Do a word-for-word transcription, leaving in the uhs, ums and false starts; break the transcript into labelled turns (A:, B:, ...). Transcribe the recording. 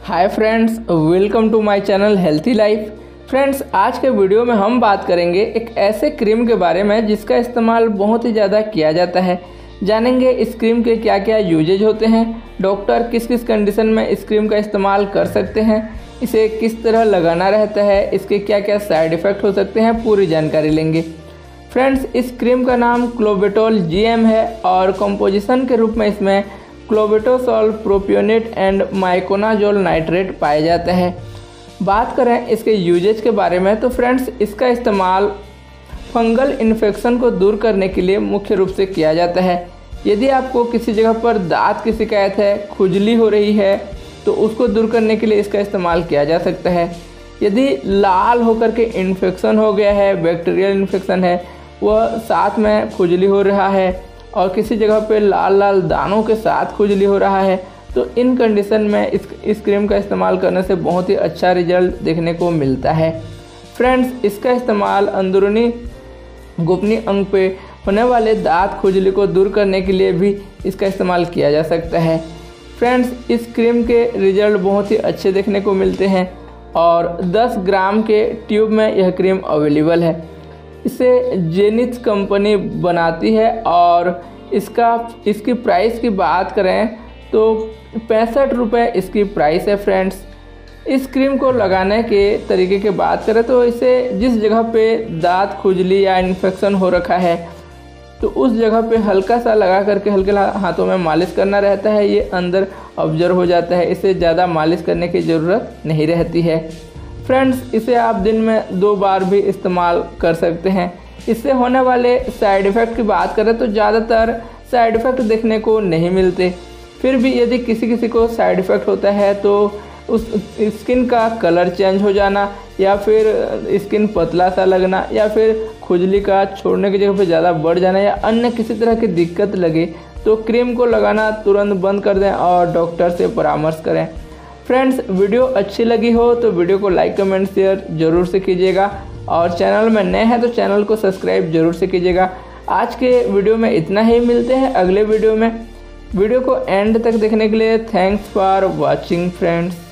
A: Hi friends, welcome to my channel healthy life. Friends, आज के video में हम बात करेंगे एक ऐसे क्रीम के बारे में जिसका इस्तेमाल बहुत ही ज़्यादा किया जाता है। जानेंगे इस क्रीम के क्या क्या यूजेज होते हैं, डॉक्टर किस किस कंडीशन में इस क्रीम का इस्तेमाल कर सकते हैं, इसे किस तरह लगाना रहता है, इसके क्या क्या साइड इफ़ेक्ट हो सकते हैं, पूरी जानकारी लेंगे। फ्रेंड्स, इस क्रीम का नाम क्लोबेटॉल जी एम है और कंपोजिशन के रूप में इसमें clobetasol propionate and miconazole nitrate पाया जाता है। बात करें इसके यूजेज के बारे में तो फ्रेंड्स, इसका इस्तेमाल फंगल इन्फेक्शन को दूर करने के लिए मुख्य रूप से किया जाता है। यदि आपको किसी जगह पर दांत की शिकायत है, खुजली हो रही है, तो उसको दूर करने के लिए इसका इस्तेमाल किया जा सकता है। यदि लाल होकर के इन्फेक्शन हो गया है, बैक्टीरियल इन्फेक्शन है, वह साथ में खुजली हो रहा है और किसी जगह पे लाल लाल दानों के साथ खुजली हो रहा है, तो इन कंडीशन में इस इस क्रीम का इस्तेमाल करने से बहुत ही अच्छा रिजल्ट देखने को मिलता है। फ्रेंड्स, इसका इस्तेमाल अंदरूनी गोपनीय अंग पे होने वाले दांत खुजली को दूर करने के लिए भी इसका इस्तेमाल किया जा सकता है। फ्रेंड्स, इस क्रीम के रिजल्ट बहुत ही अच्छे देखने को मिलते हैं और दस ग्राम के ट्यूब में यह क्रीम अवेलेबल है। इसे जेनिथ कंपनी बनाती है और इसका इसकी प्राइस की बात करें तो पैंसठ रुपये इसकी प्राइस है। फ्रेंड्स, इस क्रीम को लगाने के तरीके की बात करें तो इसे जिस जगह पे दांत खुजली या इन्फेक्शन हो रखा है तो उस जगह पे हल्का सा लगा करके हल्के हाथों में मालिश करना रहता है। ये अंदर ऑब्जर्व हो जाता है, इसे ज़्यादा मालिश करने की ज़रूरत नहीं रहती है। फ्रेंड्स, इसे आप दिन में दो बार भी इस्तेमाल कर सकते हैं। इससे होने वाले साइड इफ़ेक्ट की बात करें तो ज़्यादातर साइड इफ़ेक्ट देखने को नहीं मिलते। फिर भी यदि किसी किसी को साइड इफ़ेक्ट होता है तो उस स्किन का कलर चेंज हो जाना या फिर स्किन पतला सा लगना या फिर खुजली का छोड़ने की जगह पे ज़्यादा बढ़ जाना या अन्य किसी तरह की दिक्कत लगे तो क्रीम को लगाना तुरंत बंद कर दें और डॉक्टर से परामर्श करें। फ्रेंड्स, वीडियो अच्छी लगी हो तो वीडियो को लाइक कमेंट शेयर ज़रूर से कीजिएगा और चैनल में नए हैं तो चैनल को सब्सक्राइब जरूर से कीजिएगा। आज के वीडियो में इतना ही, मिलते हैं अगले वीडियो में। वीडियो को एंड तक देखने के लिए थैंक्स फॉर वॉचिंग फ्रेंड्स।